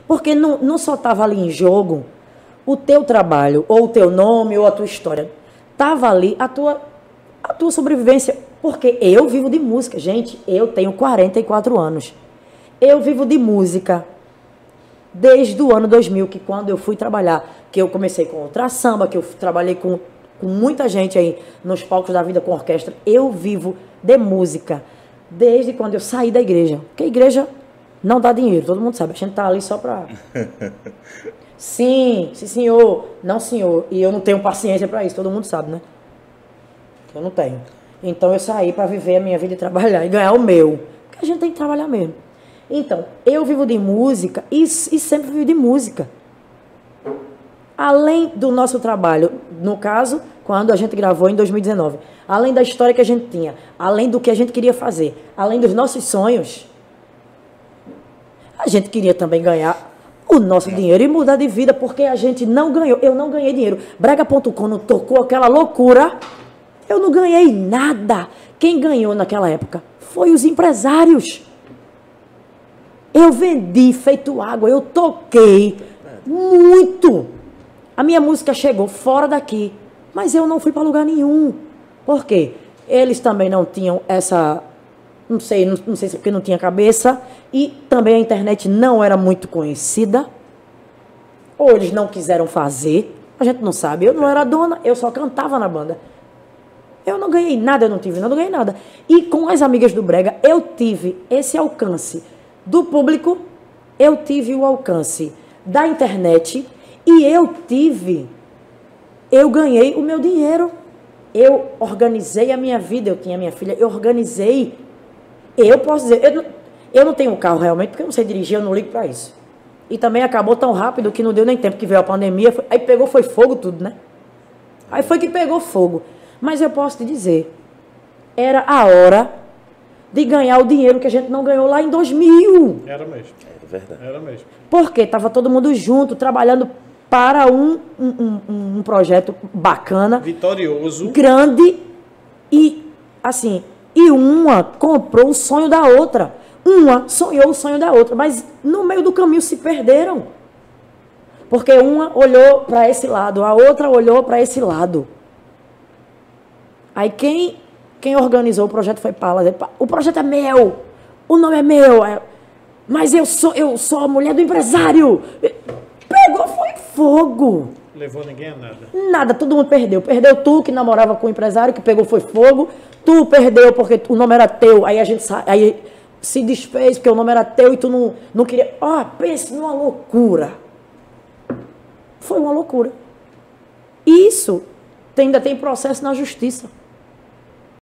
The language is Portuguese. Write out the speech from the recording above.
Porque não só estava ali em jogo o teu trabalho, ou o teu nome, ou a tua história. Estava ali a tua sobrevivência. Porque eu vivo de música. Gente, eu tenho 44 anos. Eu vivo de música desde o ano 2000, que quando eu fui trabalhar, que eu comecei com Ultra Samba, que eu trabalhei com muita gente aí nos palcos da vida com orquestra. Eu vivo de música desde quando eu saí da igreja. Porque a igreja não dá dinheiro, todo mundo sabe. A gente tá ali só para... Sim, senhor. Não, senhor. E eu não tenho paciência para isso, todo mundo sabe, né? Eu não tenho. Então eu saí para viver a minha vida e trabalhar e ganhar o meu. Porque a gente tem que trabalhar mesmo. Então, eu vivo de música e sempre vivo de música. Além do nosso trabalho, no caso, quando a gente gravou em 2019, além da história que a gente tinha, além do que a gente queria fazer, além dos nossos sonhos, a gente queria também ganhar o nosso dinheiro e mudar de vida, porque a gente não ganhou. Eu não ganhei dinheiro. Brega.com não tocou aquela loucura. Eu não ganhei nada. Quem ganhou naquela época foi os empresários. Eu vendi feito água, eu toquei muito. A minha música chegou fora daqui, mas eu não fui para lugar nenhum. Por quê? Eles também não tinham essa... Não sei se é porque não tinha cabeça. E também a internet não era muito conhecida. Ou eles não quiseram fazer. A gente não sabe. Eu não era dona, eu só cantava na banda. Eu não ganhei nada, eu não tive nada, eu não ganhei nada. E com as amigas do Brega, eu tive esse alcance do público, eu tive o alcance da internet e eu ganhei o meu dinheiro. Eu organizei a minha vida, eu tinha minha filha, eu organizei. Eu posso dizer, eu não tenho carro realmente, porque eu não sei dirigir, eu não ligo para isso. E também acabou tão rápido que não deu nem tempo que veio a pandemia, aí foi fogo tudo, né? Aí foi que pegou fogo. Mas eu posso te dizer, era a hora de ganhar o dinheiro que a gente não ganhou lá em 2000. Era mesmo. É verdade. Era mesmo. Porque estava todo mundo junto, trabalhando para um projeto bacana. Vitorioso. Grande. E, assim, uma comprou o sonho da outra. Uma sonhou o sonho da outra. Mas no meio do caminho se perderam. Porque uma olhou para esse lado, a outra olhou para esse lado. Aí quem organizou o projeto foi Paula. O projeto é meu, o nome é meu, mas eu sou a mulher do empresário. Pegou, foi fogo. Levou ninguém a nada. Nada, todo mundo perdeu. Perdeu tu, que namorava com o empresário, que pegou, foi fogo. Tu perdeu porque o nome era teu. Aí a gente aí se desfez porque o nome era teu e tu não queria. Pense numa loucura. Foi uma loucura. Isso ainda tem processo na justiça.